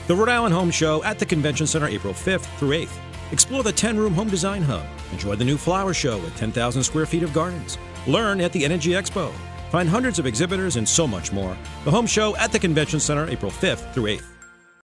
The Rhode Island Home Show at the Convention Center April 5th through 8th. Explore the 10-room home design hub. Enjoy the new flower show with 10,000 square feet of gardens. Learn at the Energy Expo. Find hundreds of exhibitors and so much more. The Home Show at the Convention Center April 5th through 8th.